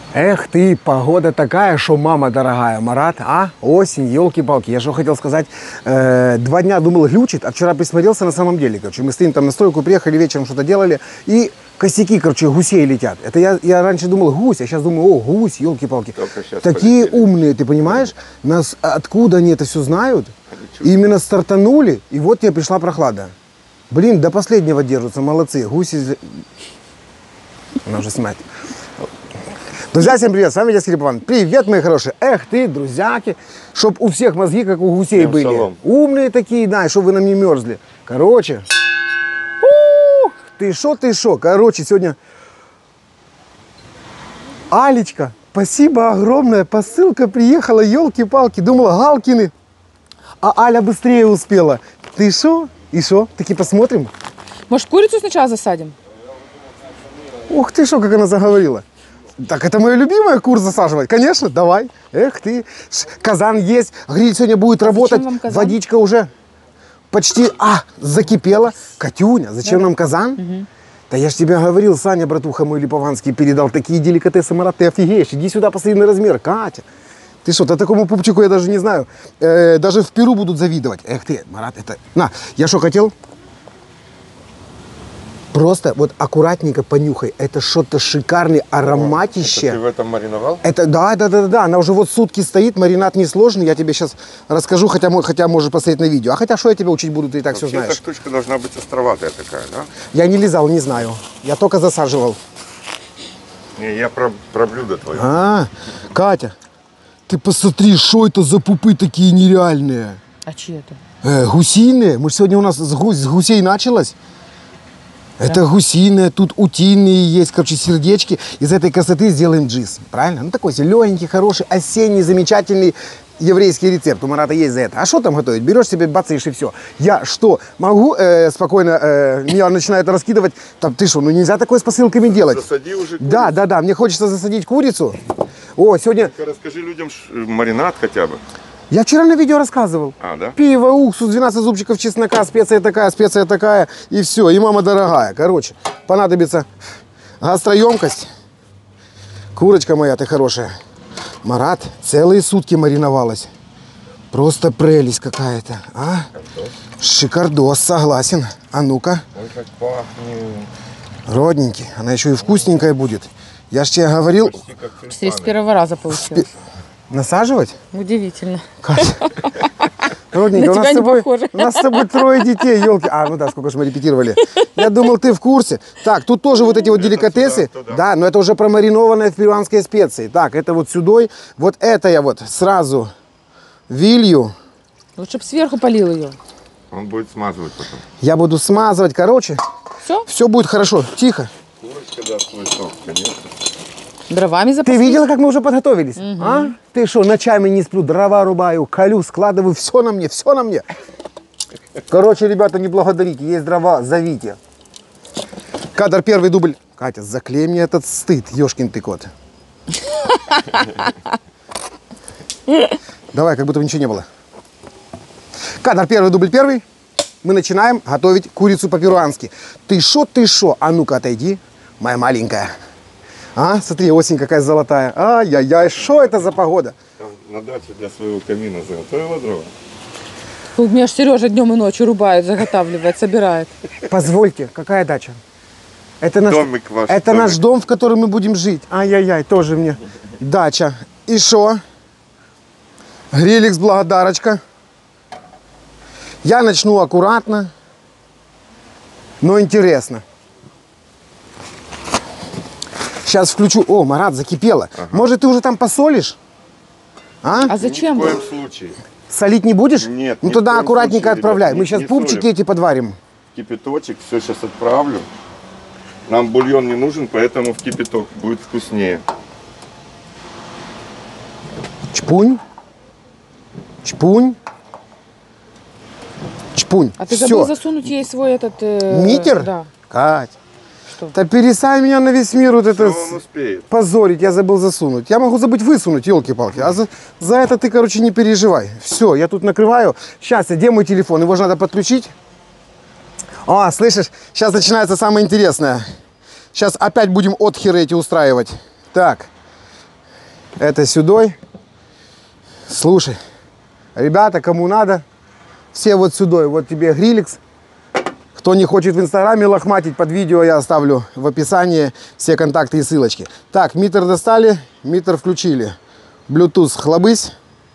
Эх ты, погода такая, что мама дорогая, Марат, а? Осень, елки-палки. Я что хотел сказать, 2 дня думал глючит, а вчера присмотрелся на самом деле. Короче, мы стоим там на стройку, приехали вечером, что-то делали, и косяки, короче, гусей летят. Это я раньше думал гусь, а сейчас думаю, о, гусь, елки-палки. Такие полетели. Умные, ты понимаешь? Нас откуда они это все знают? Именно стартанули, и вот тебе пришла прохлада. Блин, до последнего держатся, молодцы. Гуси... Она уже снимает. Друзья, всем привет, с вами Детский Репан. Привет, мои хорошие. Эх ты, друзьяки, чтоб у всех мозги, как у гусей были. Шалом. Умные такие, да, и чтоб вы нам не мерзли. Короче, ты шо. Короче, сегодня Алечка, спасибо огромное, посылка приехала, елки-палки. Думала, Галкины, а Аля быстрее успела. Ты шо? И шо? Таки посмотрим. Может, курицу сначала засадим? Ух ты, шо, как она заговорила. Так, это мое любимое, кур засаживать. Конечно, давай. Эх ты. Казан есть, гриль сегодня будет работать. Водичка уже почти, закипела. Катюня, зачем нам казан? Угу. Да я ж тебе говорил, Саня, братуха мой липованский, передал такие деликатесы, Марат, ты офигеешь. Иди сюда, посмотри на размер, Катя. Ты что, такому пупчику я даже не знаю. Даже в Перу будут завидовать. Эх ты, Марат, это... На, я что хотел? Просто вот аккуратненько понюхай. Это что-то шикарное, ароматище. Это ты в этом мариновал? Это, да. Она уже вот сутки стоит, маринад несложный. Я тебе сейчас расскажу, хотя можешь посмотреть на видео. А хотя что я тебя учить буду, ты и так все знаешь. Эта штучка должна быть островатая такая, да? Я не лизал, не знаю. Я только засаживал. Не, я про блюдо твое. Катя, ты посмотри, что это за пупы такие нереальные. А чьи это? Гусиные. Мы же сегодня у нас с гусей началось. Это гусиные, тут утиные есть, короче, сердечки. Из этой красоты сделаем джиз, правильно? Ну, такой зелененький, хороший, осенний, замечательный еврейский рецепт. У Марата есть за это. А что там готовить? Берешь себе, бацаешь и все. Я что, могу спокойно, меня начинают раскидывать? Там, ты что, ну нельзя такое с посылками делать. Засади уже курицу. Да, мне хочется засадить курицу. О, сегодня... Расскажи людям маринад хотя бы. Я вчера на видео рассказывал. Да? Пиво, уксус, 12 зубчиков чеснока, специя такая, и все. И мама дорогая. Короче, понадобится гастроемкость. Курочка моя, ты хорошая. Марат, целые сутки мариновалась. Просто прелесть какая-то. Шикардос, согласен. А ну-ка. Ой, как пахнет. Родненький. Она еще и вкусненькая будет. Я ж тебе говорил... Почти с первого раза получилось. Насаживать? Удивительно. Катя. Родненько, у нас с тобой 3 детей, елки. Ну да, сколько же мы репетировали. Я думал, ты в курсе. Так, тут тоже вот эти вот деликатесы. Да, но это уже промаринованное в перуанской специи. Так, это вот сюда. Вот это я вот сразу вилью. Лучше бы сверху полил ее. Он будет смазывать потом. Я буду смазывать, короче. Все? Все будет хорошо. Тихо. Курочка даст свой сок, конечно. Дровами запаслись. Ты видела, как мы уже подготовились? Угу. Ты что, ночами не сплю, дрова рубаю, колю, складываю, все на мне. Короче, ребята, не благодарите, есть дрова, зовите. Кадр, первый дубль. Катя, заклей мне этот стыд, ешкин ты кот. Давай, как будто ничего не было. Кадр, первый дубль, первый. Мы начинаем готовить курицу по-перуански. Ты шо? А ну-ка, отойди, моя маленькая. Смотри, осень какая золотая. Ай-яй-яй, что это за погода? Там на даче для своего камина заготовила дрова. У меня ж Сережа днем и ночью рубает, заготавливает, собирает. Позвольте, какая дача? Это Домик ваш. Это наш дом, в котором мы будем жить. Ай-яй-яй, тоже мне дача. И что? Грилик с благодарочка. Я начну аккуратно, но интересно. Сейчас включу. О, Марат, закипело. Может, ты уже там посолишь? А зачем? Ни в коем случае. Солить не будешь? Нет. Ну тогда аккуратненько отправляй. Мы сейчас пупчики эти подварим. Кипяточек, все сейчас отправлю. Нам бульон не нужен, поэтому в кипяток будет вкуснее. Чпунь. А ты забыл засунуть ей свой этот... Митер? Да. Кать. Да перестань меня на весь мир вот это позорить, я забыл засунуть. Я могу забыть высунуть, елки-палки. А за это ты, короче, не переживай. Все, я тут накрываю. Сейчас, где мой телефон? Его же надо подключить. Слышишь, сейчас начинается самое интересное. Сейчас опять будем отхеры эти устраивать. Так, Это сюдой. Слушай, ребята, кому надо, все вот сюдой. Вот тебе гриликс. Кто не хочет в инстаграме лохматить, под видео я оставлю в описании все контакты и ссылочки. Так, митр достали, митр включили. Bluetooth хлобысь.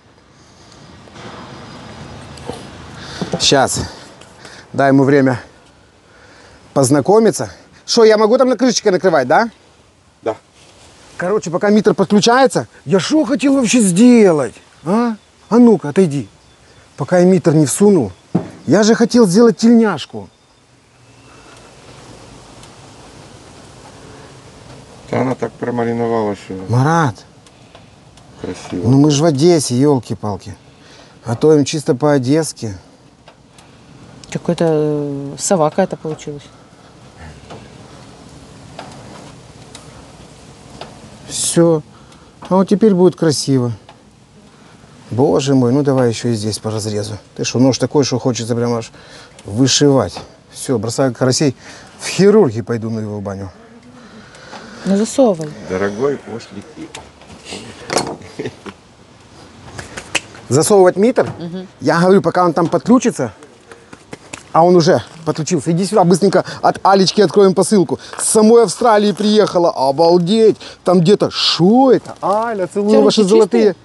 Сейчас. Дай ему время познакомиться. Что, я могу там на крышечке накрывать, да? Да. Короче, пока митр подключается, я что хотел вообще сделать? А ну-ка, отойди. Пока я митр не всунул, я же хотел сделать тельняшку. Да она так промариновала, что Марат, красиво. ну мы же в Одессе, елки-палки. Готовим чисто по-одесски. Какой-то сова какая-то получилась. Все. А вот теперь будет красиво. Боже мой, ну давай еще и здесь по разрезу. Ты что, нож такой, что хочется прям аж вышивать. Все, бросаю карасей. В хирурги пойду на его баню. Ну засовывай. Дорогой, пошли. Засовывать митр. Я говорю, пока он там подключится, а он уже подключился. Иди сюда, быстренько от Алечки откроем посылку. С самой Австралии приехала. Обалдеть. Там где-то, шо это? Аля, целую Тебя ваши руки золотые.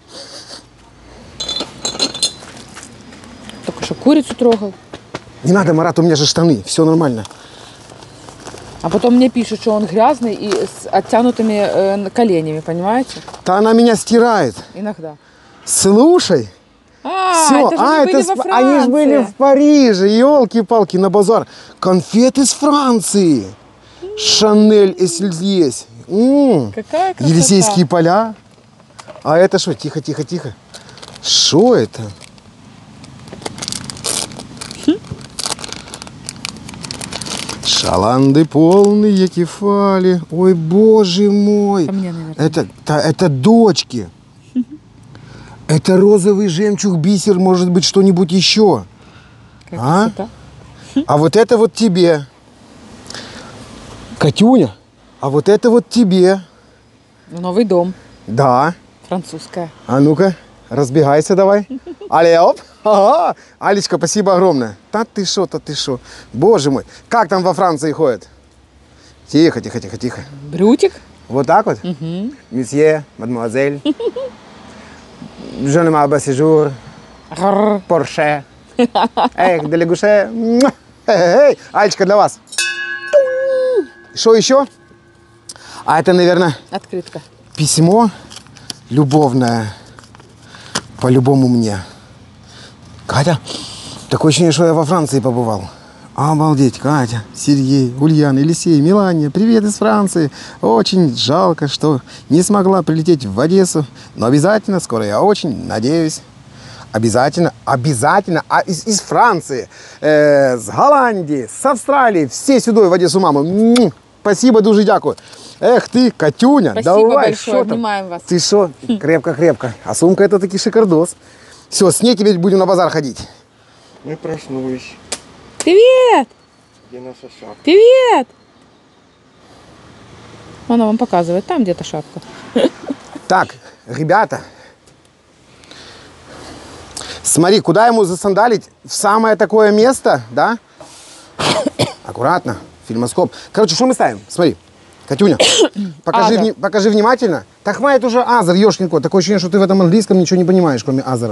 Только что курицу трогал. Не надо, Марат, у меня же штаны. Все нормально. А потом мне пишут, что он грязный и с оттянутыми коленями, понимаете? Да она меня стирает. Иногда. Слушай. Все, это же они же были в Париже, елки-палки, на базар. Конфеты с Франции. Шанель Эсельес. Какая красота. Елисейские поля. А это что? Тихо, тихо, тихо. Что это? Шаланды полные кефали. Ой, боже мой. Ко мне, наверное. Это дочки. Это розовый жемчуг, бисер, может быть, что-нибудь еще. Какая А? красота. А вот это вот тебе. Катюня, а вот это вот тебе. Новый дом. Да. Французская. А ну-ка, разбегайся давай. Але, оп. Ага. Алечка, спасибо огромное. Да ты шо, да ты шо. Боже мой. Как там во Франции ходят? Тихо, тихо, тихо, тихо. Брютик. Вот так вот? Месье, мадемуазель. Je ne m'abat séjour. Гррр. Порше. Эх, де лягуше. Эй, Алечка, для вас. Что еще? А это, наверное, Открытка. письмо любовное. По-любому мне. Катя, такое ощущение, что я во Франции побывал. Обалдеть, Катя, Сергей, Ульяна, Елисей, Милания, привет из Франции. Очень жалко, что не смогла прилететь в Одессу, но обязательно, скоро я очень надеюсь. Обязательно, обязательно, а из Франции, с Голландии, с Австралии, все сюда в Одессу, маму. Спасибо, дуже дякую. Эх ты, Катюня, Спасибо давай, большое, что там? обнимаем вас. Ты что, крепко-крепко. А сумка это таки шикардос. Все, с ней теперь будем на базар ходить. Мы проснулись. Привет! Где наша шапка? Привет! Она вам показывает, там где-то шапка. Так, ребята, смотри, куда ему засандалить? В самое такое место, да? Аккуратно, фильмоскоп. Короче, что мы ставим? Смотри, Катюня, покажи, Азер. покажи внимательно. Так хватит уже азер, ёшкин кот. Такое ощущение, что ты в этом английском ничего не понимаешь, кроме азера.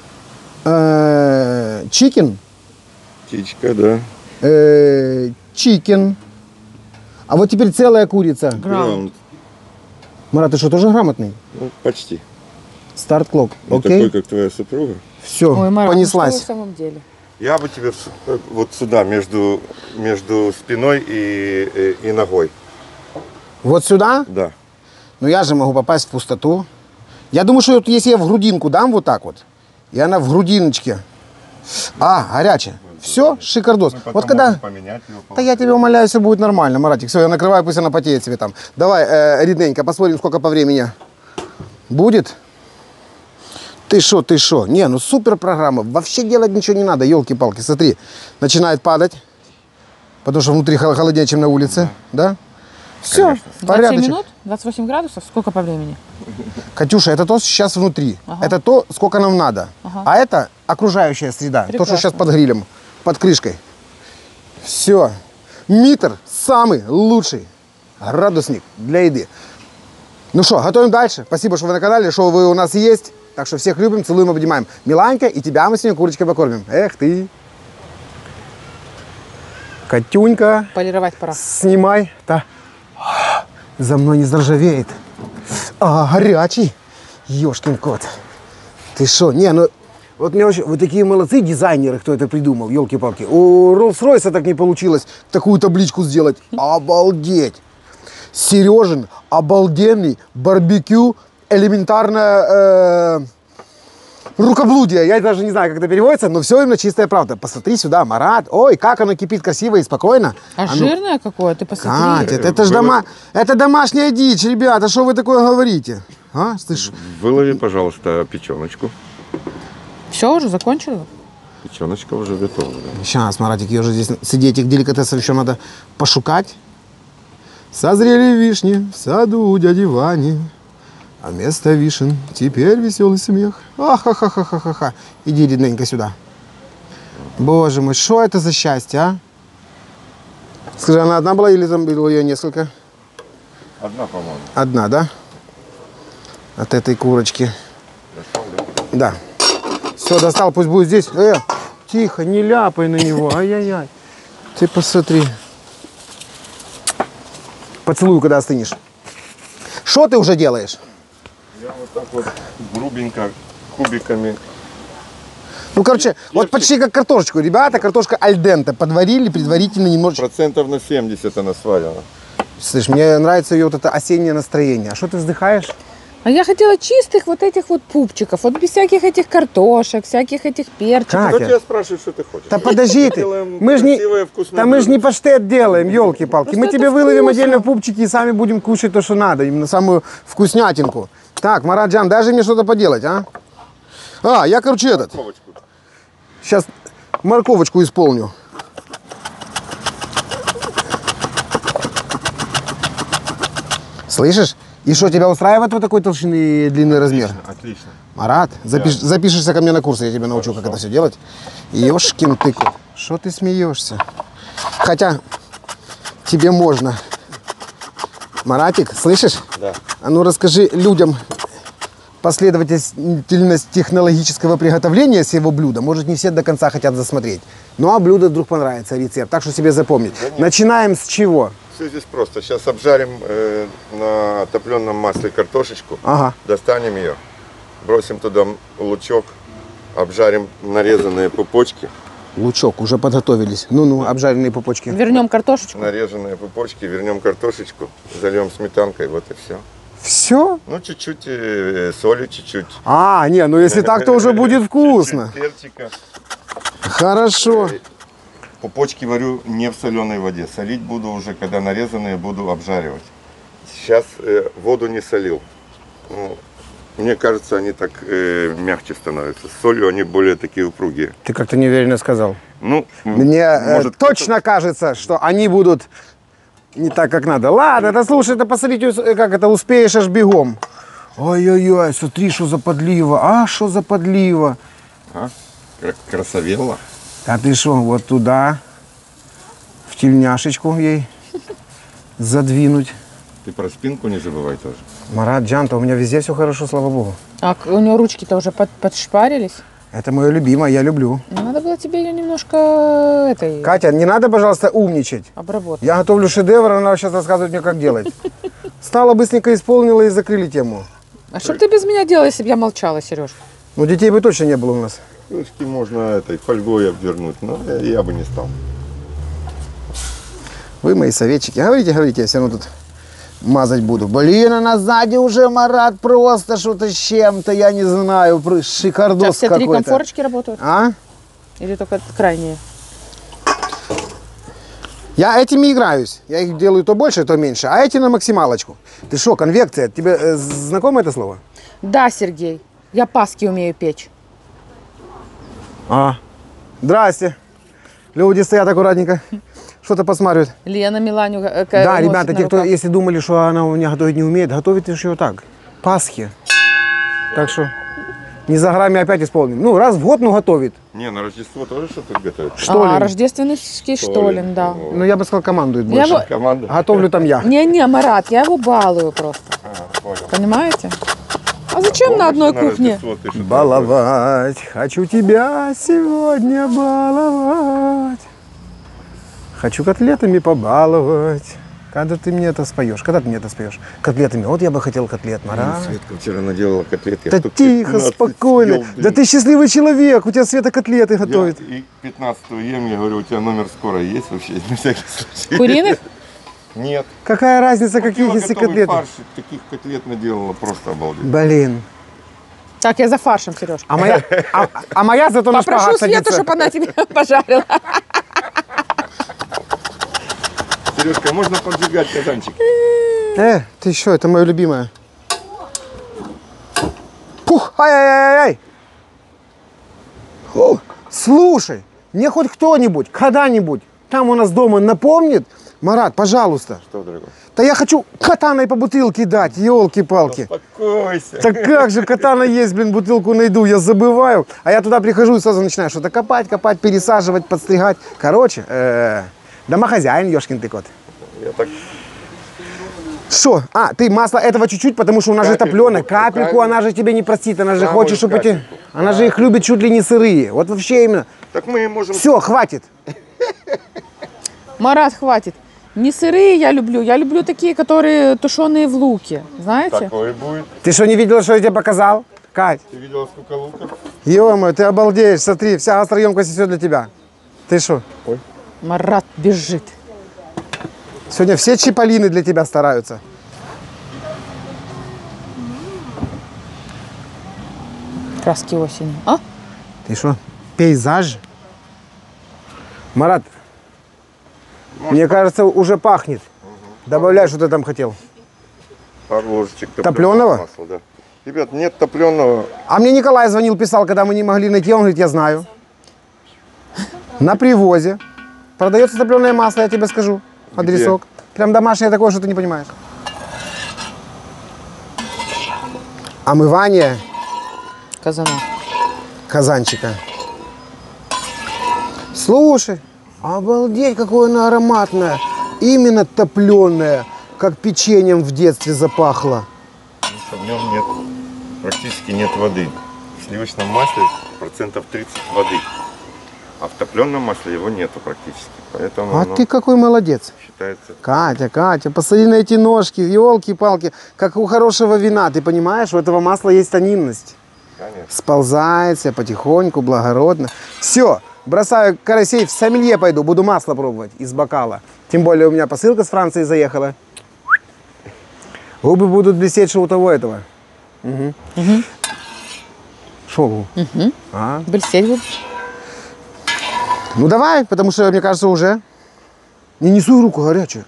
Чикен. Птичка, да. Чикен. А вот теперь целая курица. Граунд. Марат, ты что, тоже грамотный? Ну, почти. Старт-клок. Не Окей. такой, как твоя супруга. Все, Ой, Марат, понеслась. ну что вы в самом деле? Я бы тебе вот сюда, между спиной и ногой. Вот сюда? Да. Ну я же могу попасть в пустоту. Я думаю, что вот если я в грудинку дам вот так вот, и она в грудиночке. Горячая. Все, шикардос. Вот когда... Поменять его. Да я тебя умоляю, все будет нормально, Маратик. Все, я накрываю, пусть она потеет себе там. Давай, рідненько, посмотрим, сколько по времени будет. Ты шо? Не, ну супер программа. Вообще делать ничего не надо, елки-палки. Смотри, начинает падать, потому что внутри холоднее, чем на улице. Да? Все, 20 порядочек. минут? 28 градусов? Сколько по времени? Катюша, это то, что сейчас внутри. Ага. Это то, сколько нам надо. Ага. А это окружающая среда. То, Прекрасно. что сейчас под грилем, под крышкой. Все. Митр самый лучший градусник для еды. Ну что, готовим дальше. Спасибо, что вы на канале, что вы у нас есть. Так что всех любим, целуем, обнимаем. Миланька, и тебя мы сегодня курочкой покормим. Эх ты. Катюнька, Полировать пора. снимай. Да. За мной не заржавеет. А, горячий. Ёшкин кот. Ты что? Не, ну... Вот мне вообще... Вы такие молодцы, дизайнеры, кто это придумал, елки-палки. У Rolls-Royce так не получилось такую табличку сделать. Обалдеть. Сережин, обалденный барбекю, элементарное рукоблудие. Я даже не знаю, как это переводится, но все именно чистая правда. Посмотри сюда, Марат. Ой, как оно кипит красиво и спокойно. А ну, жирное какое? Ты посмотри. Катя, это ж это домашняя дичь, ребята. Что вы такое говорите? А, слышь? Вылови, пожалуйста, печеночку. Все, уже закончила? Печеночка уже готова. Да. Сейчас, Маратик, ее уже здесь среди этих деликатесов еще надо пошукать. Созрели вишни в саду у дяди Вани, а вместо вишен теперь веселый смех. Ахахахахаха. Иди, рідненько, сюда. Боже мой, что это за счастье, а? Скажи, она одна была или там было ее несколько? Одна, по-моему. Одна, да? От этой курочки. Да. Все, достал, пусть будет здесь. Тихо, не ляпай на него. Ай-яй-яй. Ты посмотри. Поцелую, когда остынешь. Что ты уже делаешь? Я вот так вот грубенько, кубиками. Ну, короче, вот почти как картошечку. Ребята, картошка альденте. Подварили предварительно немножечко. Процентов на 70 она сварена. Слышь, мне нравится ее вот это осеннее настроение. А что ты вздыхаешь? А я хотела чистых вот этих вот пупчиков, вот без всяких этих картошек, всяких этих перчиков. Катя. Как я спрашиваю, что ты хочешь? Да подожди ты. Делаем Мы же не, красивое, вкусное да мы же не блюдо. паштет делаем, елки-палки. Мы Просто тебе это выловим вкусно. отдельно пупчики и сами будем кушать то, что надо. Именно самую вкуснятинку. Так, Мараджан, даже мне что-то поделать, а? А, я, короче, этот. Морковочку. Сейчас морковочку исполню. Слышишь? И что, тебя устраивает вот такой толщины и длинный размер? Отлично. Марат, запишешься ко мне на курсы, я тебя научу, как это все делать. Ёшкин ты кот. Что ты смеешься? Хотя тебе можно. Маратик, слышишь? Да. А ну расскажи людям последовательность технологического приготовления всего блюда. Может, не все до конца хотят засмотреть. Ну а блюдо вдруг понравится, рецепт. Так что себе запомнить. Начинаем с чего? Все здесь просто. Сейчас обжарим на топленом масле картошечку. Ага. Достанем ее. Бросим туда лучок. Обжарим нарезанные пупочки. Лучок, уже подготовились. Ну-ну, обжаренные пупочки. Вернем картошечку. Нарезанные пупочки. Вернем картошечку. Зальем сметанкой. Вот и все. Все? Ну, чуть-чуть соли, чуть-чуть. А, не, ну если так, то уже будет вкусно. Чуть-чуть перчика. Хорошо. Пупочки варю не в соленой воде. Солить буду уже, когда нарезанные, буду обжаривать. Сейчас воду не солил. Ну, мне кажется, они так мягче становятся. С солью они более такие упругие. Ты как-то неуверенно сказал. Ну, Мне может, точно кажется, что они будут не так, как надо. Ладно, да слушай, это посмотрите, как это успеешь аж бегом. Ой-ой-ой, смотри, что за подлива. А, что за подлива. А? Красавелла. А ты что, вот туда, в тельняшечку ей задвинуть. Ты про спинку не забывай тоже. Марат, Джанта, у меня везде все хорошо, слава богу. А у нее ручки-то уже подшпарились. Это мое любимое, я люблю. Ну, надо было тебе ее немножко этой Катя, не надо, пожалуйста, умничать. обработать. Я готовлю шедевр, она сейчас рассказывает мне, как делать. Стала, быстренько исполнила и закрыли тему. А что бы ты без меня делала, если бы я молчала, Сереж? Ну, детей бы точно не было у нас. Крышки можно этой фольгой обвернуть, но я бы не стал. Вы мои советчики. Говорите, говорите, я все равно тут мазать буду. Блин, она сзади уже, Марат, просто что-то с чем-то, я не знаю, Сейчас шикардос все три какой-то. конфорочки работают? А? Или только крайние? Я этими играюсь. Я их делаю то больше, то меньше. А эти на максималочку. Ты что, конвекция? Тебе знакомо это слово? Да, Сергей. Я паски умею печь. А. Здрасте. Люди стоят аккуратненько. Что-то посматривают. Лена Миланю. Да, ребята, те, кто, если думали, что она у меня готовить не умеет, готовит лишь ее так. Пасхи. Так что не за горами опять исполним. Ну, раз в год, ну, готовит. Не, на Рождество тоже что-то готовят. Штолен. Рождественский штолен, да. Ну, я бы сказал, командует Я больше. его- Команда. Готовлю там я. Не, Марат, я его балую просто. Понял. Понимаете? А зачем Помнишь, на одной что кухне? Рождество ты что-то Баловать, хочу тебя сегодня баловать. Хочу котлетами побаловать. Когда ты мне это споешь? Когда ты мне это споешь? Котлетами. Вот я бы хотел котлет, Марат. Светка вчера наделала котлет. я Да штук тихо, 15 спокойно. съел, Да блин. ты счастливый человек, у тебя Света котлеты готовит. Я и 15-ю ем, я говорю, у тебя номер скорой есть вообще? На всякий случай. Куриных? Нет. Какая разница, каких Купила если готовый котлеты? фарш, таких котлет наделала, просто обалдеть. Блин. Так, я за фаршем, Сереж. А моя зато на Попрошу шпагат Свету, садится. чтобы она тебе пожарила. Сережка, можно поджигать казанчик? Ты что, это мое любимое. Пух, ай-яй-яй-яй. О, слушай, мне хоть кто-нибудь, когда-нибудь там у нас дома напомнит, Марат, пожалуйста. Что, дорогой? Да я хочу катаной по бутылке дать, елки-палки. Успокойся. Так как же, катана есть, блин, бутылку найду, я забываю. А я туда прихожу и сразу начинаю что-то копать, пересаживать, подстригать. Короче, домохозяин, ёшкин ты кот. Я так... Что? А, ты масло этого чуть-чуть, потому что у нас же Капельку, топленое. вот Капельку правильно. она же тебе не простит, она же Самую хочет, чтобы эти... капельку. Она же их любит чуть ли не сырые. Вот вообще именно. Так мы и можем... Все, хватит. Марат, хватит. Не сырые я люблю такие, которые тушеные в луке, знаете? Такое будет. Ты что, не видела, что я тебе показал? Кать, Ты видела, сколько луков? ё-моё, ты обалдеешь, смотри, вся гастроемкость и все для тебя. Ты что? Марат бежит. Сегодня все чиполлины для тебя стараются. Краски осени. А? Ты что, пейзаж? Марат, мне кажется, уже пахнет. Добавляй, что ты там хотел. Пару ложечек Топлёного? масла, да. Ребят, нет топленого. А мне Николай звонил, писал, когда мы не могли найти. Он говорит, я знаю. На привозе продается топленое масло, я тебе скажу. Адресок. Прям домашнее такое, что ты не понимаешь. Омывание Казана. казанчика. Слушай, обалдеть, какое оно ароматное. Именно топленое, как печеньем в детстве запахло. В нем нет, практически нет воды. В сливочном масле процентов 30 воды. А в топленом масле его нету практически. Поэтому А оно ты какой молодец. считается... Катя, посмотри на эти ножки, елки-палки, как у хорошего вина. Ты понимаешь, у этого масла есть тонинность. Конечно. Сползается потихоньку, благородно. Все, бросаю карасей, в сомелье пойду, буду масло пробовать из бокала. Тем более у меня посылка с Франции заехала. Губы будут блестеть, что у того этого. Шо? А? Блестеть будут. Ну давай, потому что, мне кажется, уже. Не несу руку горячую.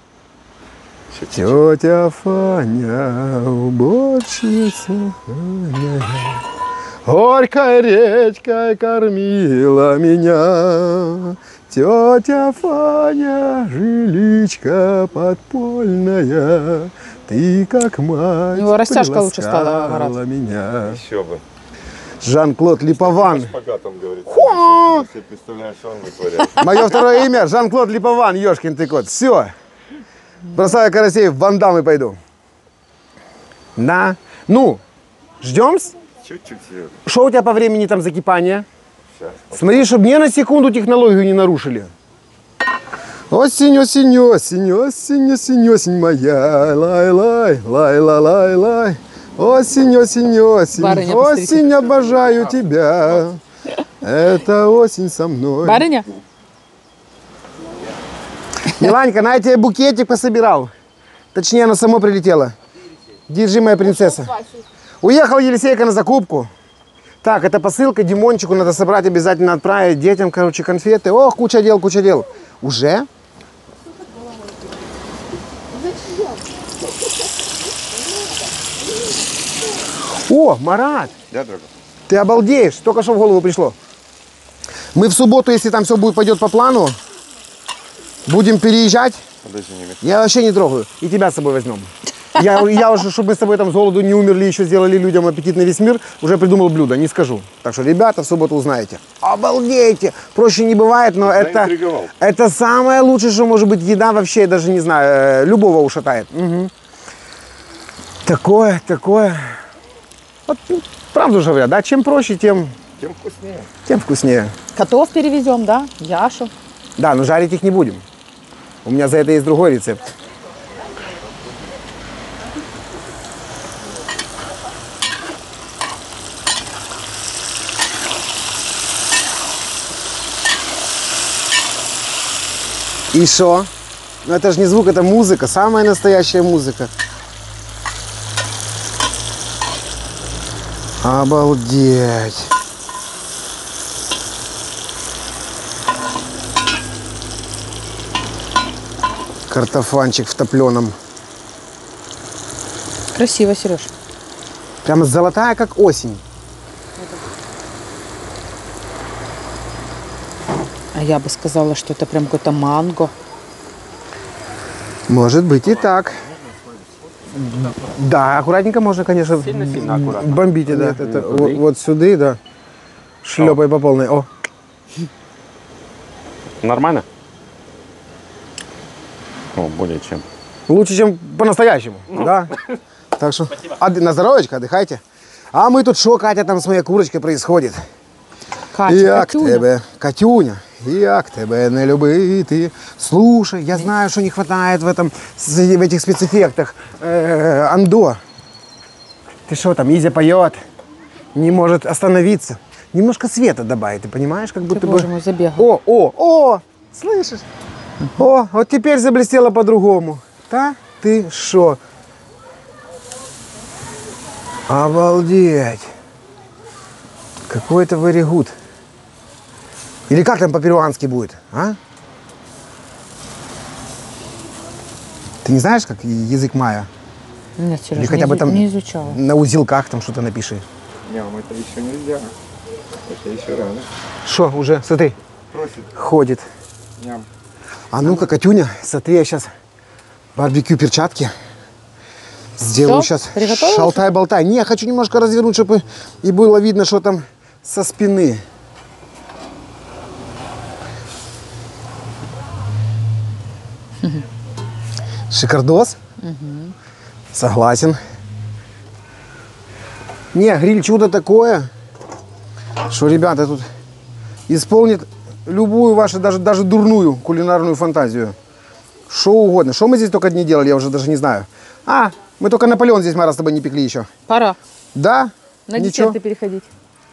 Тетя Фаня, уборщица Фаня, горькой речкой кормила меня. Тетя Фаня, жиличка подпольная, ты как мать У него растяжка лучше стала, приласкала Марат. меня. Еще бы. Жан-Клод Липован. Шпагат, он говорит. Хо! Если представляешь, что он вытворяет. Мое второе имя Жан-Клод Липован, ёшкин ты кот. Все. Бросаю карасей в Ван Дам и пойду. Да. Ну, ждем-с. Чуть-чуть, Серега. Что у тебя по времени там закипания? Сейчас. Смотри, чтобы ни на секунду технологию не нарушили. Осень, осень, осень, осень, осень, осень моя. Лай-лай, лай-ла-лай-лай. Осень, осень, осень, Барыня, осень, посмотрите. обожаю тебя. Это осень со мной. Барыня? Миланька, на я тебе букетик пособирал. Точнее, оно само прилетело. Держи, моя принцесса. Уехал Елисейка на закупку. Так, это посылка Димончику, надо собрать, обязательно отправить детям, короче, конфеты. Ох, куча дел, куча дел. Уже? О, Марат, Да, дорогой? ты обалдеешь, только что в голову пришло. Мы в субботу, если там все будет, пойдет по плану, Будем переезжать? Подожди, не мешай. Я вообще не трогаю. И тебя с собой возьмем. Я уже, чтобы мы с тобой там с голоду не умерли, еще сделали людям аппетит на весь мир, уже придумал блюдо, не скажу. Так что, ребята, в субботу узнаете. Обалдейте! Проще не бывает, но это самое лучшее, что может быть еда вообще, я даже не знаю, любого ушатает. Угу. Такое. Вот, правду же говорят, да? Чем проще, тем вкуснее. Тем вкуснее. Котов перевезем, да? Яшу. Да, но жарить их не будем. У меня за это есть другой рецепт. И шо? Ну это же не звук, это музыка, самая настоящая музыка. Обалдеть. Картофанчик в топленом. Красиво, Сереж. Прямо золотая, как осень. А я бы сказала, что это прям какой-то манго. Может быть и так. Да, аккуратненько можно, конечно, Сильно аккуратно. бомбите, да. Это вот сюда, да. Шлепай по полной. О. Нормально? О, более чем. Лучше, чем по-настоящему. Да. Так что на здоровечко, отдыхайте. А мы тут шо, Катя, там с моей курочкой происходит? Катя, Як Катюня. тебе, Катюня, як тебе не любити. Слушай, я знаю, что не хватает в этих спецэффектах. Андо. Ты что там, Изя поет, не может остановиться. Немножко света добавить, ты понимаешь, как будто бы... Боже мой, забегал. О, слышишь? О, вот теперь заблестело по-другому. Да? Ты шо? Обалдеть. Какой-то very good. Или как там по-перуански будет, а? Ты не знаешь, как язык майя? Нет, Или Сереж, хотя бы там не изучала. на узелках там что-то напиши. Ням, это еще нельзя. Это еще рано. Шо, уже, смотри, Просит. ходит. Ням. А ну-ка, Катюня, смотри, я сейчас барбекю перчатки сделаю Всё? сейчас. Приготовилась? Шалтай-болтай. Не, я хочу немножко развернуть, чтобы и было видно, что там со спины. Шикардос? Согласен. Не, гриль чудо такое, что ребята тут исполнит любую вашу, даже дурную кулинарную фантазию. Что угодно. Что мы здесь только не делали, я уже даже не знаю. А, мы только Наполеон здесь, Мара, с тобой не пекли еще. Пора Да? на Ничего. десерты переходить.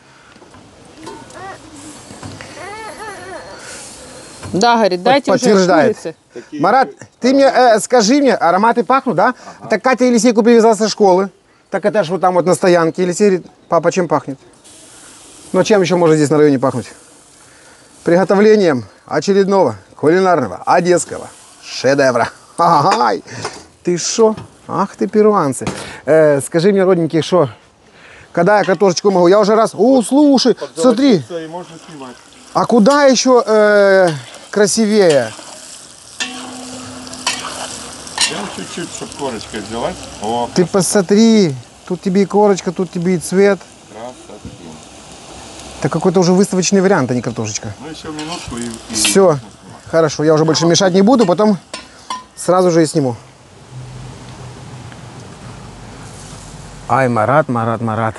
Да, говорит, дайте уже Подтверждает. курицы. Марат, ты мне скажи мне, ароматы пахнут, да? Так Катя Елисейку привезла со школы. Так это ж вот там вот на стоянке. Елисей говорит, папа, чем пахнет? Ну, чем еще может здесь на районе пахнуть? Приготовлением очередного кулинарного одесского шедевра. Ай, ты шо? Ах ты, перуанцы. Скажи мне, родненький, шо? Когда я картошечку могу? Я уже раз... О, слушай, смотри. И можно снимать. А куда еще красивее? Прям чуть-чуть, чтобы корочкой взялась. О, Ты посмотри. Тут тебе и корочка, тут тебе и цвет. красота. Это какой-то уже выставочный вариант, а не картошечка. Ну еще минутку и... Все. Хорошо, я уже больше мешать не буду, потом сразу же и сниму. Ай, Марат, Марат, Марат.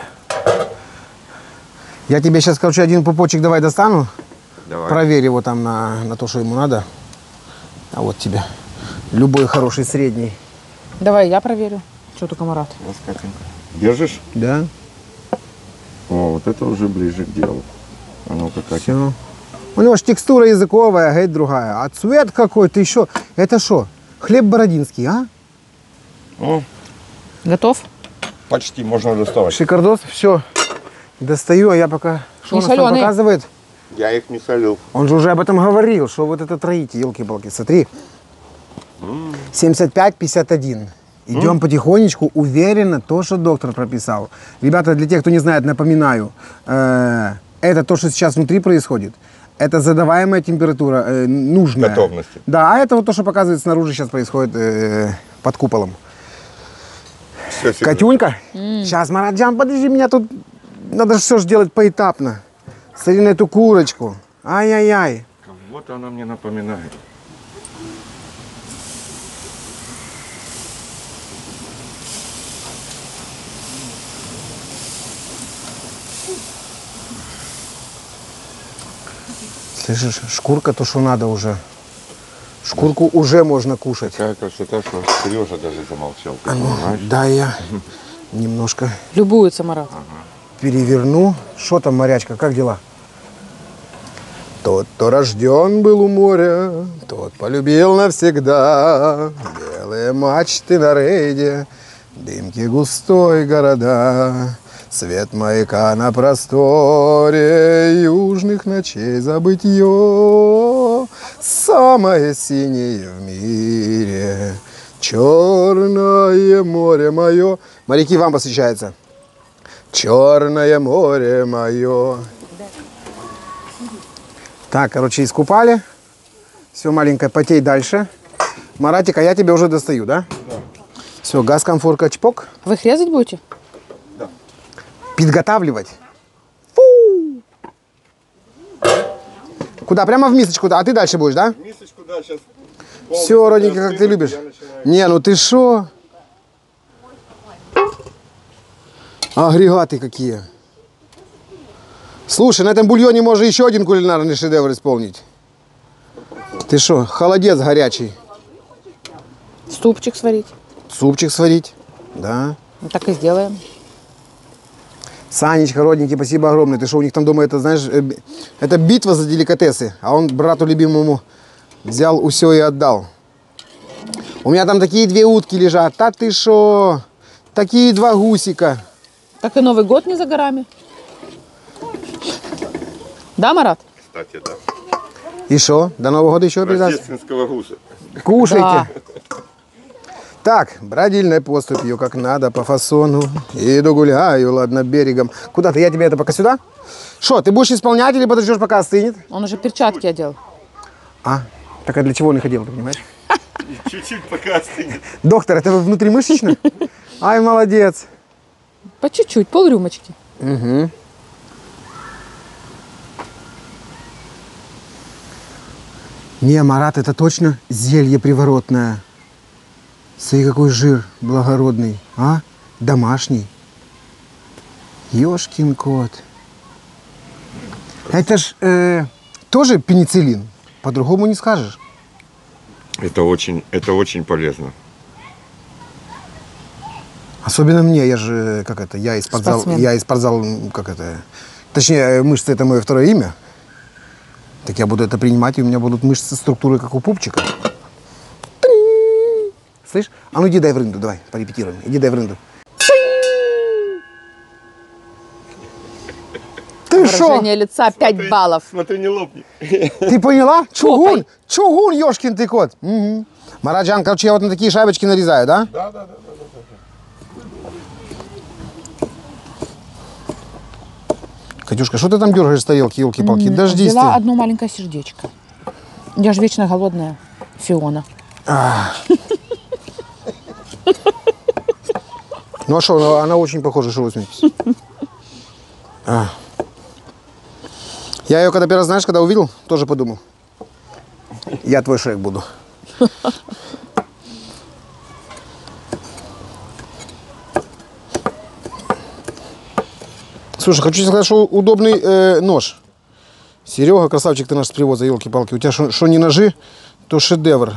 Я тебе сейчас, короче, один пупочек давай достану. Давай. Проверь его там на то, что ему надо. А вот тебе. Любой хороший средний. Давай я проверю. Что только Марат? Раскатенько. Держишь? Да? О, вот это уже ближе к делу. А ну-ка, Катя. Все. У него же текстура языковая, геть другая. А цвет какой, ты еще. Это что? Хлеб бородинский, а? Ну, Готов? почти можно доставать. Шикардос, все. Достаю, а я пока... Что Не он нас там соленый. показывает? Я их не солил. Он же уже об этом говорил, что вот это троите, елки-палки. Смотри. 75-51. Идем потихонечку, уверенно, то, что доктор прописал. Ребята, для тех, кто не знает, напоминаю. Это то, что сейчас внутри происходит. Это задаваемая температура, нужная. Готовности. Да, а это вот то, что показывает снаружи сейчас происходит под куполом. Всё секрет. Катюнька, сейчас, Мараджан, подожди, меня тут надо все делать поэтапно. Смотри на эту курочку. Ай-яй-яй. Вот она мне напоминает. Слышишь, шкурка то, что надо уже. Шкурку уже можно кушать. Такая красота, что Сережа даже замолчал. Ты А ну, понимаешь? да, я немножко Любуется Марат. переверну. Что там, морячка, как дела? Тот, кто рожден был у моря, тот полюбил навсегда. Белые мачты на рейде, дымки густой города. Свет маяка на просторе южных ночей забытье. Самое синее в мире, черное море мое. Моряки, вам посвящается. Черное море мое. Так, короче, искупали. Все, маленькая, потей дальше. Маратик, а я тебя уже достаю, да? Да. Все, газ, комфорка, чпок. Вы их резать будете? Подготавливать. Фу! Куда? Прямо в мисочку, а ты дальше будешь, да? Мисочку, да, сейчас. Все, родненько, как ты любишь. Не, ну ты шо? Агрегаты какие. Слушай, на этом бульоне можно еще один кулинарный шедевр исполнить. Ты шо, холодец горячий. Ступчик сварить. Супчик сварить. Да. Ну, так и сделаем. Санечка, родненький, спасибо огромное. Ты что, у них там дома, это, знаешь, это битва за деликатесы. А он брату любимому взял усё и отдал. У меня там такие 2 утки лежат. Да ты шо? Такие 2 гусика. Так и Новый год не за горами. Да, Марат? Кстати, да. И шо? До Нового года еще обрезать? Рождественского гуся. Кушайте. Да. Так, бродильной поступью, как надо, по фасону. Иду гуляю, ладно, берегом. Куда ты? Я тебе это пока сюда? Что, ты будешь исполнять или подождешь, пока остынет? Он уже перчатки одел. А, так а для чего он их одел, ты понимаешь? Чуть-чуть пока остынет. Доктор, это вы внутримышечно? Ай, молодец. По чуть-чуть, пол-рюмочки. Угу. Не, Марат, это точно зелье приворотное. Смотри, какой жир благородный, а? Домашний. Ёшкин кот. Это ж тоже пенициллин. По-другому не скажешь. Это очень полезно. Особенно мне, я же, как это, я из спортзала, как это, точнее, мышцы это мое второе имя. Так я буду это принимать, и у меня будут мышцы структуры, как у пупчика. Слышь? А ну иди дай в рынду, давай, порепетируем. Иди дай в рынду. Ты шо? Выражение лица 5 баллов. Смотри, не лопни. Ты поняла? Чугун! Чугун, ёшкин ты кот! Угу. Мараджан, короче, я вот на такие шайбочки нарезаю, да? Да. Катюшка, что ты там дергаешь с тарелки, елки-палки? Дождись Взяла ты. одно маленькое сердечко. Я же вечно голодная. Фиона. Ну а что, она очень похожа, что вы смеетесь? Я ее, когда первый раз, знаешь, когда увидел, тоже подумал. Я твой Шрек буду. Слушай, хочу сказать, что удобный нож. Серега, красавчик ты наш с привоза, елки-палки. У тебя что не ножи, то шедевр.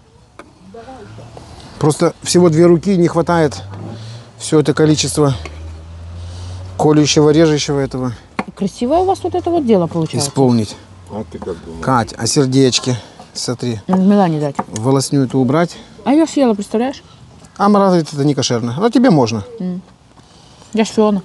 Просто всего 2 руки, не хватает все это количество колющего, режущего этого Красивое у вас вот это вот дело получается. исполнить. А ты как думаешь? Кать, а сердечки? Смотри, Милане дать. волосню эту убрать. А я съела, представляешь? А Марат говорит, это не кошерно. Но тебе можно. Я ж Фиона.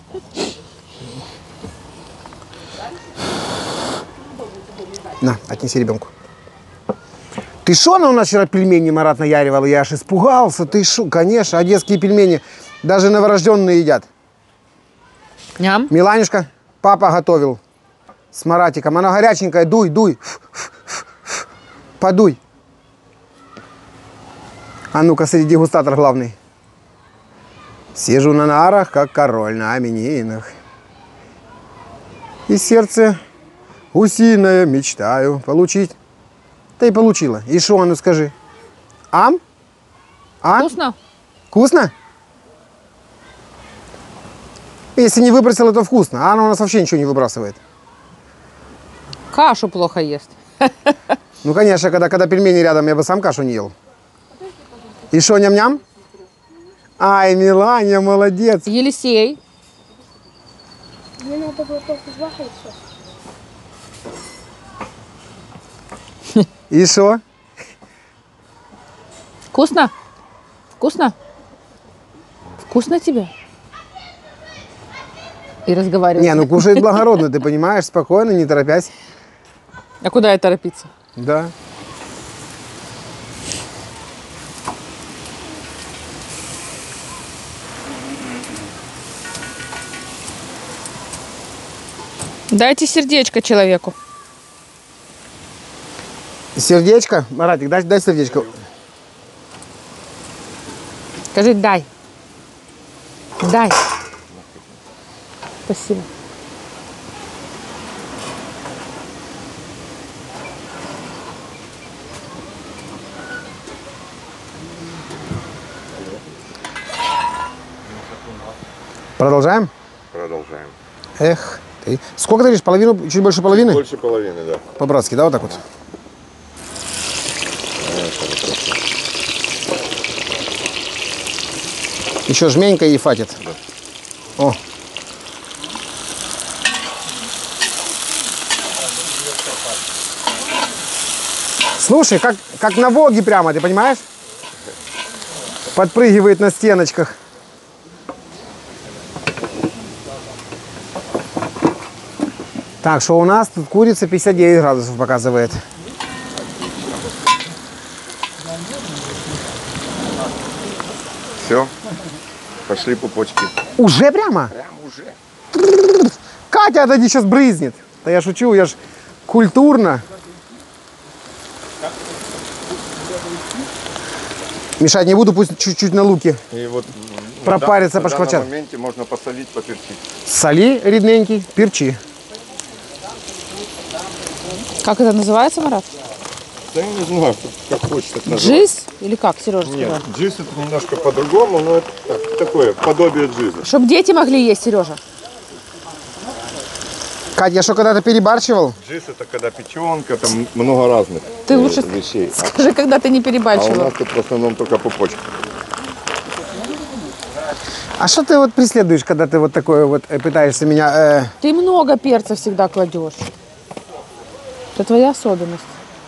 На, отнеси ребенку. Ты шо, она у нас вчера пельмени Марат наяривал? Я аж испугался. Ты шо? Конечно, одесские пельмени даже новорожденные едят. Ням. Миланюшка, папа готовил с Маратиком. Она горяченькая, дуй, дуй. Подуй. А ну-ка, среди дегустатор главный. Сижу на нарах, как король на именинах. И сердце гусиное мечтаю получить. Да и получила. И шо, ну скажи. Ам? А? Вкусно? Вкусно? Если не выбросила, то вкусно. А она у нас вообще ничего не выбрасывает. Кашу плохо ест. Ну, конечно, когда пельмени рядом, я бы сам кашу не ел. И шо, ням-ням? Ай, Миланя, молодец. Елисей. Мне надо было просто звахать все. И шо? Вкусно? Вкусно? Вкусно тебе? И разговаривать. Не, ну кушает благородно, ты понимаешь, спокойно, не торопясь. А куда я торопиться? Да. Дайте сердечко человеку. Сердечко. Маратик, дай сердечко. Скажи дай. Дай. Спасибо. Продолжаем? Продолжаем. Эх, ты. Сколько ты говоришь? Половину, чуть больше половины? Больше половины, да. По-братски, да, вот так вот? Еще жменька и фатит. О. Слушай, как на Волге прямо, ты понимаешь? Подпрыгивает на стеночках. Так, что у нас тут курица 59 градусов показывает. Все. Пошли пупочки. Уже прямо? Прям уже. Катя, отойди, сейчас брызнет. Да я шучу, я ж культурно. Мешать не буду, пусть чуть-чуть на луке. И вот Пропарится, на пошкварчат. данном моменте можно посолить, поперчить. Соли, рідненький, перчи. Как это называется, Марат? Да я не знаю, как хочешь так назвать. Джиз? Или как, Сережа Нет, сказал? джиз это немножко по-другому, но это такое подобие джиза. Чтоб дети могли есть, Сережа. Катя, я что, когда-то перебарщивал? Джиз это когда печенка, там много разных Ты лучше вещей. скажи, когда ты не А у перебарщивал. нас тут в основном только пупочки. А что ты вот преследуешь, когда ты вот такое вот пытаешься меня... Ты много перца всегда кладешь. Это твоя особенность.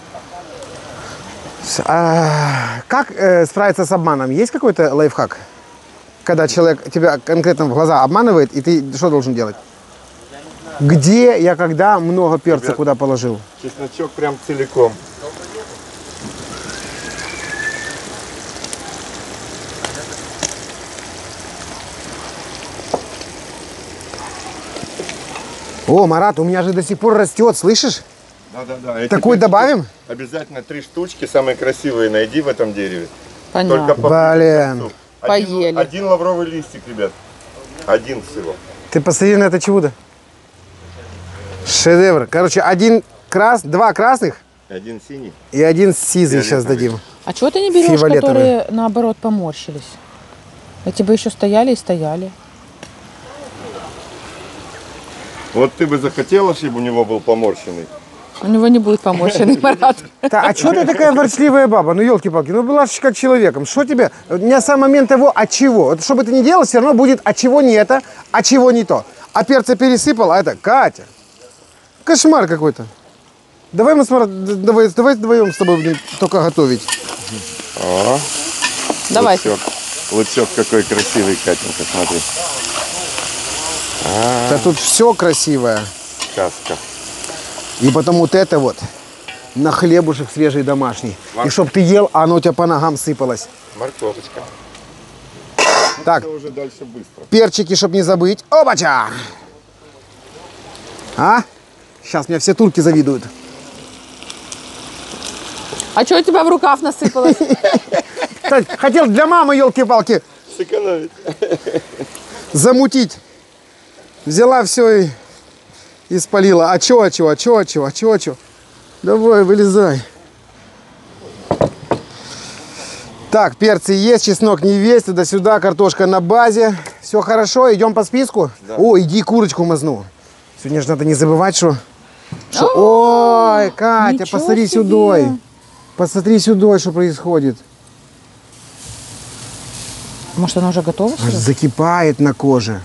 Как справиться с обманом? Есть какой-то лайфхак? Когда человек тебя конкретно в глаза обманывает, и ты что должен делать? Где я когда много перца Ребят, куда положил? Чесночок прям целиком. О, Марат, у меня же до сих пор растет, слышишь? Да-да-да. Такой добавим? Обязательно 3 штучки, самые красивые, найди в этом дереве. Понятно. Только по Блин. Поели. Один лавровый листик, ребят. Один всего. Ты посмотри на это чудо. Шедевр. Короче, два красных Один синий. и один сизый сейчас Фиолетовый. дадим. А чего ты не берешь, Фиолетовые. которые наоборот поморщились? Эти бы еще стояли и стояли. Вот ты бы захотела, чтобы у него был поморщенный. У него не будет поморщенный, Марат. А что ты такая ворчливая баба? Ну, елки-палки, ну была же как человеком. Что тебе? Не сам момент того, от чего. Вот, что бы ты ни делал, все равно будет от чего не это, от чего не то. А перца пересыпал, а это Катя. Кошмар какой-то. Давай мы давай вдвоем с тобой будем только готовить. О, Давайте. лучок. Лучок какой красивый, Катенька, смотри. Да тут все красивое. Сказка. И потом вот это вот на хлебушек свежий домашний. И чтоб ты ел, а оно у тебя по ногам сыпалось. Морковочка. Так, Это уже дальше быстро. перчики, чтоб не забыть. Опача! А? Сейчас меня все турки завидуют. А что у тебя в рукав насыпалось? Хотел для мамы, елки-палки, Сэкономить. замутить. Взяла все и спалила. А чё? Давай, вылезай. Так, перцы есть, чеснок не весь, туда-сюда, картошка на базе. Все хорошо, идем по списку? Да. О, иди курочку мазну. Сегодня же надо не забывать, что... Ой, Катя, ничего посмотри себе. сюда. Посмотри сюда, что происходит. Может, она уже готова? что Аж ли? закипает на коже.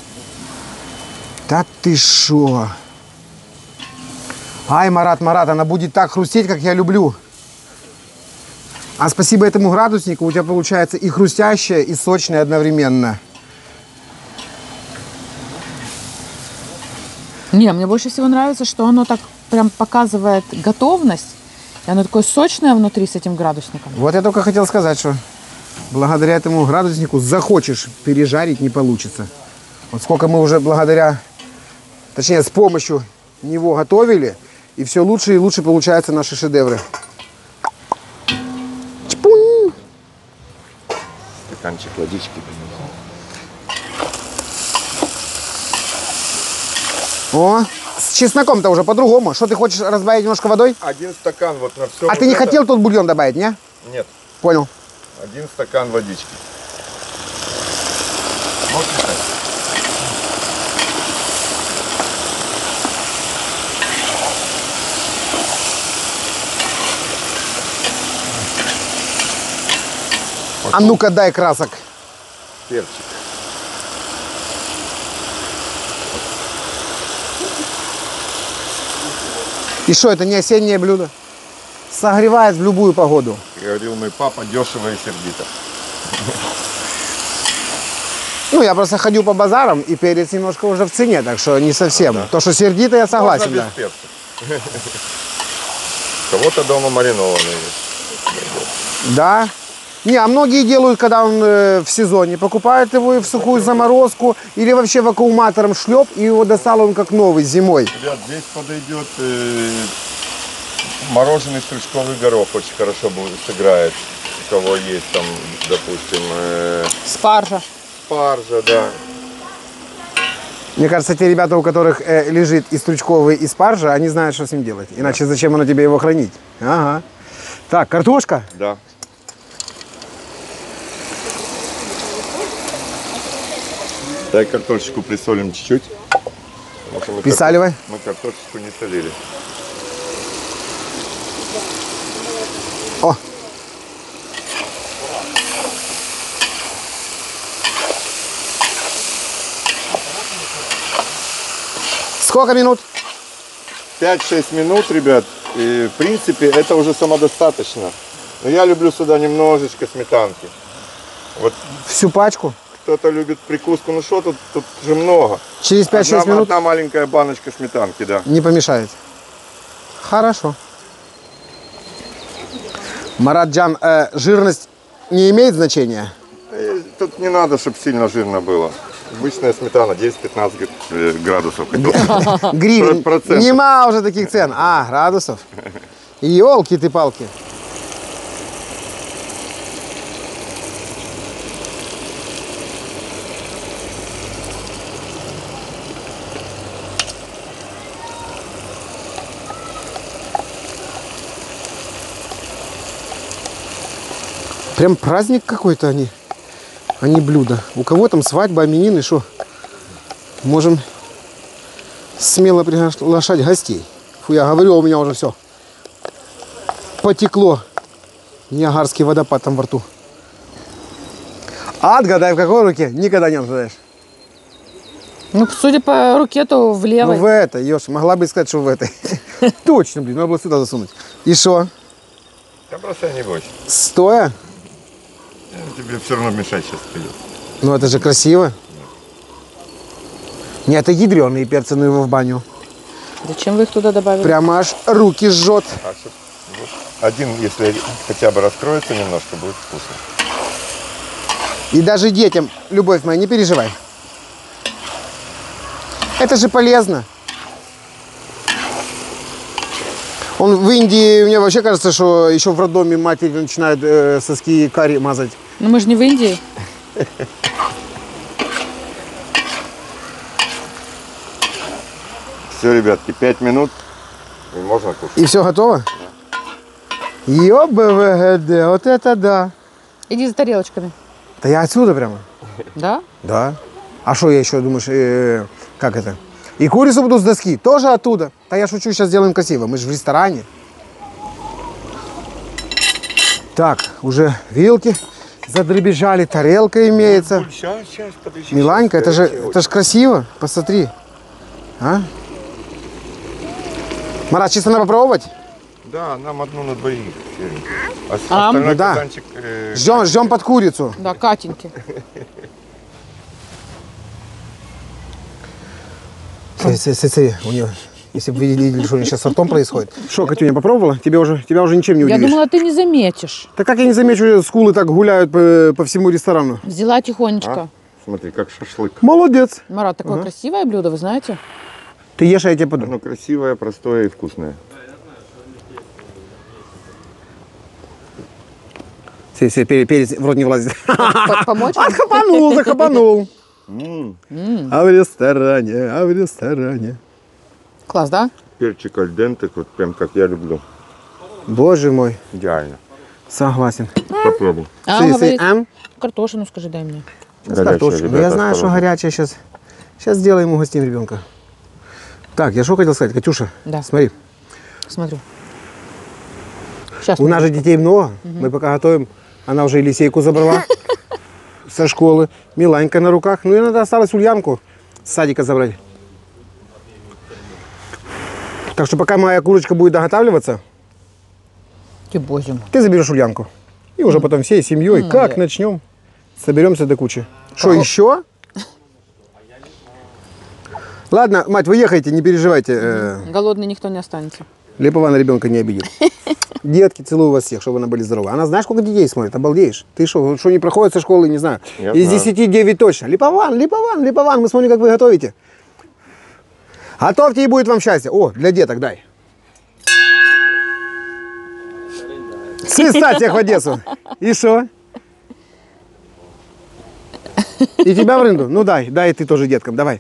Да ты шо? Ай, Марат, она будет так хрустеть, как я люблю. А спасибо этому градуснику у тебя получается и хрустящее, и сочное одновременно. Не, мне больше всего нравится, что оно так прям показывает готовность. И оно такое сочное внутри с этим градусником. Вот я только хотел сказать, что благодаря этому градуснику захочешь пережарить, не получится. Вот сколько мы уже точнее с помощью него готовили, и все лучше и лучше получаются наши шедевры. Чпунь! Стаканчик водички. О, с чесноком-то уже по-другому. Что ты хочешь разбавить немножко водой? 1 стакан вот на все. А ты не хотел тут бульон добавить, не? Нет. Понял. 1 стакан водички. Вот и так. А ну-ка дай красок. Перчик. И что, это не осеннее блюдо? Согревает в любую погоду. Говорил мой папа, дешево и сердито. Ну, я просто ходю по базарам, и перец немножко уже в цене, так что не совсем. То, что сердито, я согласен, Можно да. без перца. У кого-то дома маринованный есть. Да. Не, а многие делают, когда он в сезоне. Покупают его и в сухую заморозку, или вообще вакууматором шлеп, и его достал он как новый зимой. Ребят, здесь подойдет мороженый стручковый горох, очень хорошо будет сыграет. У кого есть там, допустим, Спаржа. спаржа, да. Мне кажется, те ребята, у которых лежит и стручковый, и спаржа, они знают, что с ним делать. Иначе зачем оно тебе его хранить? Ага. Так, картошка. Да. Дай картошечку присолим чуть-чуть. потому что мы Присаливай. Мы картошечку не солили. О! Сколько минут? 5-6 минут, ребят. И, в принципе, это уже самодостаточно. Но я люблю сюда немножечко сметанки. Вот Всю пачку? кто-то любит прикуску. Ну что тут же много. Через 5-6 минут Одна маленькая баночка сметанки, да. не помешает. Хорошо. Маратджан, жирность не имеет значения? И тут не надо, чтобы сильно жирно было. Обычная сметана 10-15 градусов. Гривен. Процентов. Нема уже таких цен. А, градусов. Ёлки ты палки. Прям праздник какой-то а не блюдо. У кого там свадьба, именины, что? Можем смело приглашать гостей. Фу, я говорю, у меня уже все потекло. Ниагарский водопад там во рту. А отгадай, в какой руке? Никогда не отгадаешь. Ну, судя по руке, то в левой. Ну в этой, Ёж, могла бы сказать, что в этой. Точно, блин, надо было сюда засунуть. И что? Да бросай, не бойся. Стоя? Тебе все равно мешать сейчас придется. Ну это же красиво. Не, это ядреные перцы, ну его в баню. Зачем вы их туда добавили? Прямо аж руки жжет. А чтоб вот один, если хотя бы раскроется немножко, будет вкусно. И даже детям, любовь моя, не переживай. Это же полезно. Он в Индии, мне вообще кажется, что еще в роддоме матери начинают соски карри мазать. Ну мы же не в Индии. Все, ребятки, 5 минут и можно кушать. И все готово? ЕБВГД, вот это да. Иди за тарелочками. Да я отсюда прямо. Да? Да. А что я еще, думаешь, как это? И курицу буду с доски, тоже оттуда. Да я шучу, сейчас сделаем красиво, мы же в ресторане. Так, уже вилки задребезжали, тарелка имеется. Сейчас, подожди. Миланька, это же красиво, посмотри. А? Марат, чисто надо попробовать? Да, нам одну на двоих. А А, остальной ну да. казанчик, Ждем под курицу. Да, Катеньки. Смотри, у нее, если бы вы видели, что у нее сейчас с ртом происходит. Что, Катюня, попробовала? Тебя уже ничем не Я удивишь. думала, ты не заметишь. Да как я не замечу, скулы так гуляют по всему ресторану. Взяла тихонечко. смотри, как шашлык. Молодец. Марат, такое красивое блюдо, вы знаете? Ты ешь, а я тебе подам. Оно красивое, простое и вкусное. Перец в рот не влазит. Помочь? Захапанул. А в ресторане. Класс, да? Перчик альденте, вот прям как я люблю. Боже мой, Идеально. согласен. Попробуй. А он говорит, картошину скажи, дай мне. Картошку. Ну, я знаю, что горячая сейчас. Сейчас сделаем, угостим ребенка. Так, я что хотел сказать, Катюша? Да. Смотри, Смотрю. Сейчас. у нас же детей много. Мы пока готовим. Она уже Елисейку забрала со школы. Миланька на руках. Ну и надо осталось Ульянку с садика забрать. Так что пока моя курочка будет доготавливаться, Ты, боже мой. ты заберешь Ульянку. И уже потом всей семьей, как начнем, соберемся до кучи. Что еще? Ладно, мать, вы ехайте, не переживайте. Голодный никто не останется. Липована ребенка не обидит. Детки, целую вас всех, чтобы она были здоровы. Она знаешь, сколько детей смотрит? Обалдеешь. Ты что не проходит со школы, не знаю. Я Из знаю. 10 9 точно. Липован. Мы смотрим, как вы готовите. Готовьте, и будет вам счастье. О, для деток дай. Свистать всех в Одессу. И что? И тебя в рынду? Ну дай и ты тоже деткам. Давай.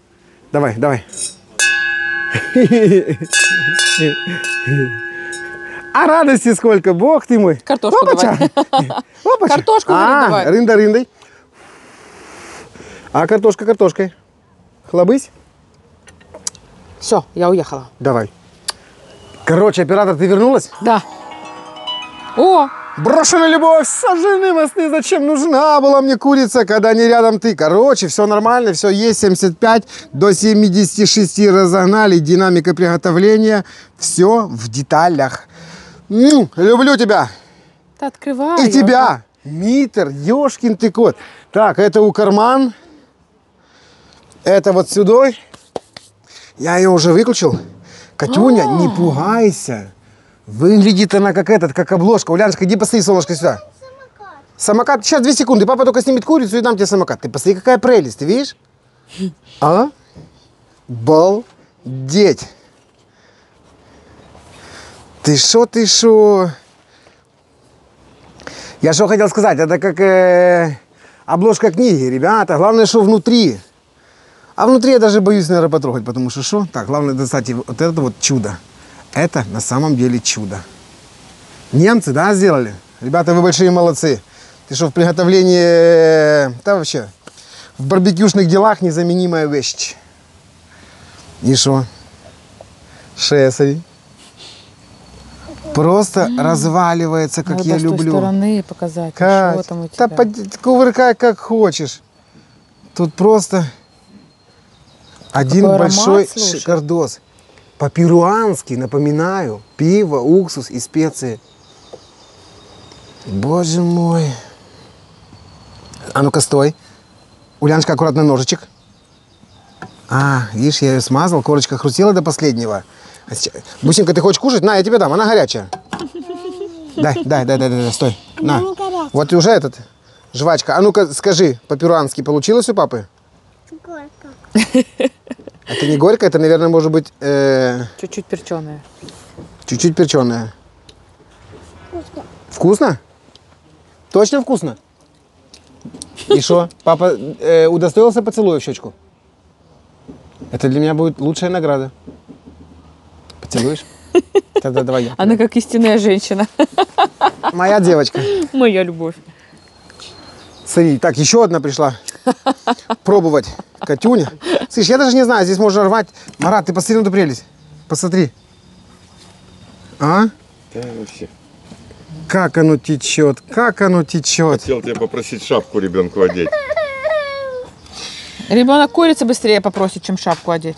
А радости сколько, бог ты мой. Картошку Опача. Опача. Картошку, говорит, давай. Рында рындой. А картошка картошкой. Хлобысь? Все, я уехала. Давай. Короче, оператор, ты вернулась? Да. О, Брошенная любовь, сожжены мосты, зачем нужна была мне курица, когда не рядом ты? Короче, все нормально, все есть, 75 до 76 разогнали, динамика приготовления, все в деталях. Люблю тебя. ты открывай. И тебя, Митр, ёшкин ты кот. Так, это у карман, это вот сюда. Я ее уже выключил. Катюня, не пугайся. Выглядит она как обложка. Уляночка, иди посмотри, солнышко, сюда. Самокат. Сейчас 2 секунды. Папа только снимет курицу и дам тебе самокат. Ты посмотри, какая прелесть. Ты видишь? А? Балдеть. Ты шо? Я что хотел сказать. Это как обложка книги, ребята. Главное, что внутри. А внутри я даже боюсь, наверное, потрогать, потому что что? Так, главное достать вот это вот чудо. Это на самом деле чудо. Немцы, да, сделали? Ребята, вы большие молодцы. Ты что, в приготовлении, да вообще, в барбекюшных делах незаменимая вещь. И что? Шесари. Просто разваливается, как Надо я с той люблю. стороны показать. Кать, Что там у тебя? да кувыркай как хочешь. Тут просто один какой большой аромат, слушай. шикардос. По-перуански, напоминаю, пиво, уксус и специи. Боже мой. А ну-ка, стой. Уляночка, аккуратно ножичек. А, видишь, я ее смазал, корочка хрустела до последнего. Бусинка, ты хочешь кушать? На, я тебе дам, она горячая. Дай, стой. На. не горячая. Вот и уже этот, жвачка. А ну-ка, скажи, по-перуански получилось у папы? Горько. Это не горько, это, наверное, может быть... Чуть-чуть перченая. Чуть-чуть перченая. Вкусно. Вкусно? Точно вкусно? И что? Папа удостоился поцелуя в щечку? Это для меня будет лучшая награда. Поцелуешь? Тогда давай я. Она как истинная женщина. Моя девочка. Моя любовь. Смотри, так, еще одна пришла. Пробовать. Катюня. Слышь, я даже не знаю, здесь можно рвать. Марат, ты посмотри на эту прелесть. Посмотри. А? Да, вообще. Как оно течет, как оно течет. Хотел тебя попросить шапку ребенку одеть. Ребенок курицы быстрее попросит, чем шапку одеть.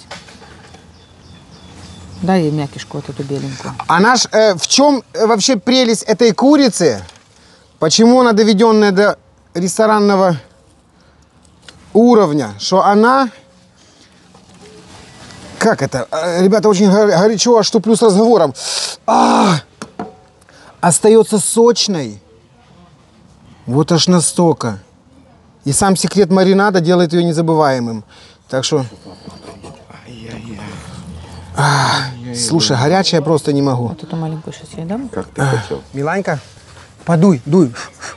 Дай ей мякишку вот эту беленькую. А наш, в чем вообще прелесть этой курицы? Почему она доведенная до ресторанного уровня? Что она... Как это? Ребята, очень горячо, аж туплю с разговором. Остается сочной. Вот аж настолько. И сам секрет маринада делает ее незабываемым. Так что... Слушай, горячая просто не могу. Вот эту маленькую сейчас я дам. Как ты хотел. Миланька, подуй, дуй.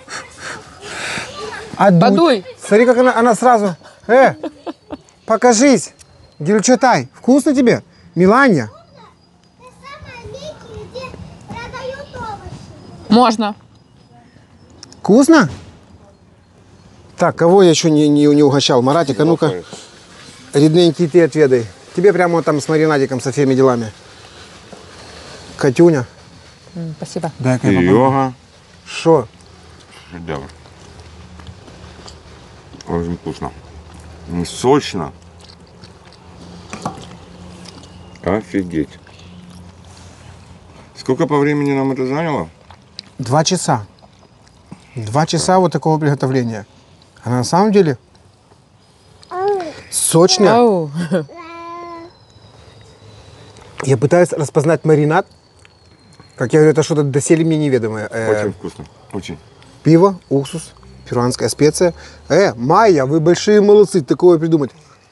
Отдуй. Подуй. Смотри, как она сразу. Покажись. Гюльчатай. Вкусно тебе? Миланья? Самое место, где продают овощи. Можно. Вкусно? Так, кого я еще не угощал? Маратик, а ну-ка. Рідненький ты отведай. Тебе прямо вот там с маринадиком, со всеми делами. Катюня. Спасибо. Дай-ка я попробую. Серега. Шо? Шедевр. Очень вкусно. Сочно. Офигеть. Сколько по времени нам это заняло? 2 часа. 2 часа вот такого приготовления. А на самом деле сочно. Ау. Я пытаюсь распознать маринад. Как я говорю, это что-то доселе мне неведомое. Очень вкусно. Очень. Пиво, уксус, перуанская специя. Майя, вы большие молодцы, такое придумать.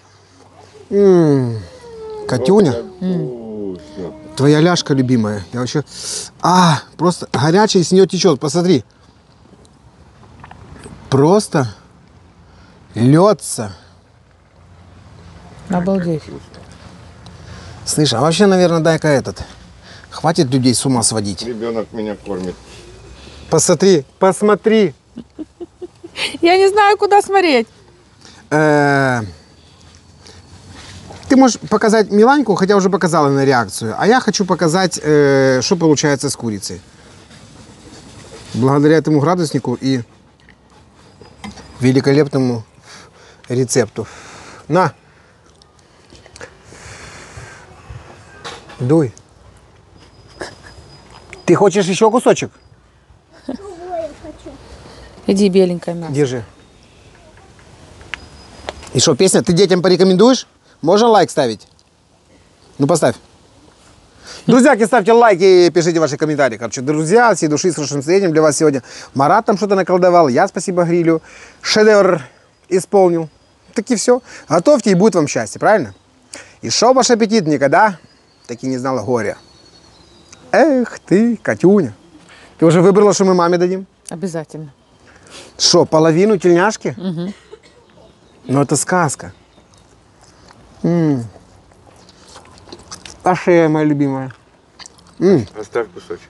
Катюня, Вкусно. твоя ляжка любимая. Я вообще... просто горячая, с нее течет. Посмотри. Просто льется. Обалдеть. Слышь, а вообще, наверное, дай-ка этот. Хватит людей с ума сводить. Ребенок меня кормит. Посмотри, посмотри. Я не знаю, куда смотреть. Ты можешь показать Миланьку, хотя уже показала на реакцию. А я хочу показать, что получается с курицей. Благодаря этому градуснику и великолепному рецепту. На! Дуй. Ты хочешь еще кусочек? Другое хочу. Иди, беленькая мясо. Держи. И что, песня, ты детям порекомендуешь? Можно лайк ставить? Ну, поставь. Друзья, ставьте лайки и пишите ваши комментарии. Короче, друзья, от всей души с хорошим настроением для вас сегодня. Марат там что-то наколдовал, я, спасибо грилю. Шедевр исполнил. Так и все. Готовьте, и будет вам счастье, правильно? И шо ваш аппетит никогда так и не знала горя. Эх ты, Катюня. Ты уже выбрала, что мы маме дадим? Обязательно. Что, половину тельняшки? Угу. Ну, это сказка. А шея моя любимая. Оставь кусочек.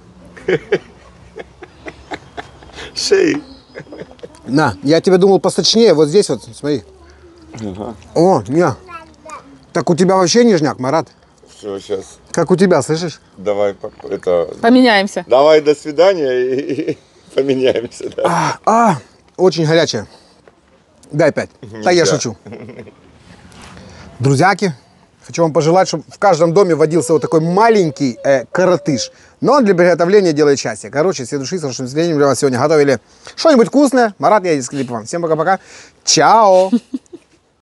Шеи. На, я тебе думал посочнее, вот здесь вот, смотри. Ага. О, не. Так у тебя вообще нежняк, Марат. Все, сейчас. Как у тебя, слышишь? Давай это. Поменяемся. Давай до свидания и поменяемся. Да. Очень горячая. Дай 5. Да, я шучу. Друзьяки, хочу вам пожелать, чтобы в каждом доме водился вот такой маленький коротыш. Но он для приготовления делает счастье. Короче, все души с хорошим настроением для вас сегодня готовили что-нибудь вкусное. Марат, я из клипа вам. Всем пока-пока. Чао.